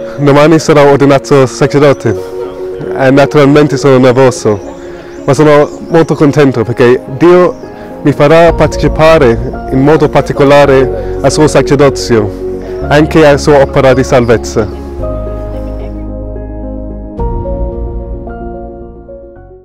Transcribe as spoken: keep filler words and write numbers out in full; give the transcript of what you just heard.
Domani sarò ordinato sacerdote e naturalmente sono nervoso, ma sono molto contento perché Dio mi farà partecipare in modo particolare al suo sacerdozio, anche alla sua opera di salvezza.